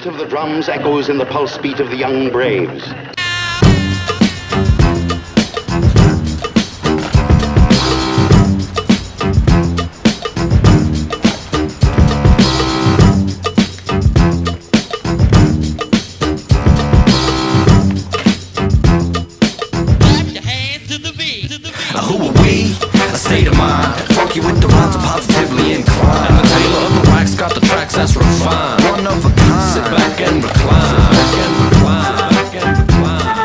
beat of the drums echoes in the pulse beat of the young braves. Who are we? A state of mind. Funky with the rhymes, are positively inclined. And the tailor of the wax got the tracks that's refined. One of a kind. Sit back and recline. Sit back and recline. Back and recline.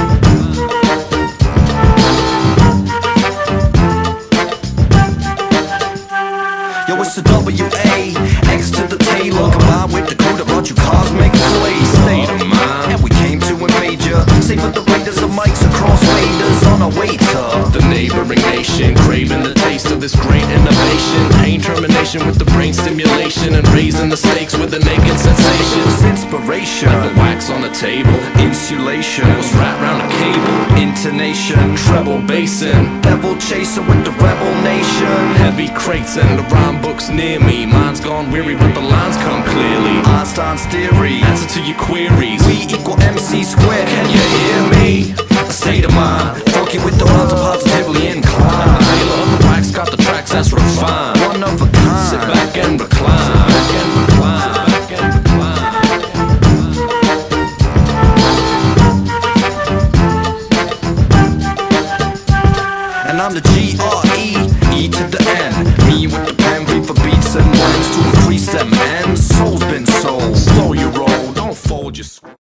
Yo, it's the W.A. X to the Taylor. Combined with the crew that brought you cosmic flavor. State of mind. And we came to invade ya. Save with the raiders of mics across faders on our way to the neighboring nation, craving the taste of this great innovation. Pain termination with the brain stimulation, and raising the stakes with the naked sensation. It's inspiration, like the wax on the table. Insulation was wrapped round a cable. Intonation, treble basin, devil chaser with the rebel nation. Heavy crates and the rhyme books near me. Mine's gone weary, but the lines come clearly. Einstein's theory, answer to your queries. We equal MC squared, can you hear me? A state of mind, funky with the rhymes, are positively inclined. And the tailor of the wax got the tracks that's refined. One of a kind. Sit back and recline. Sit back and recline. Back and recline. And I'm the G-R-E, E to the N. Me with the pen, read for beats and lines to increase them. And soul's been sold. Slow your roll, don't fold your scroll.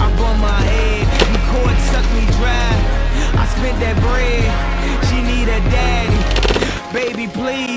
spent that bread. She need a me, please.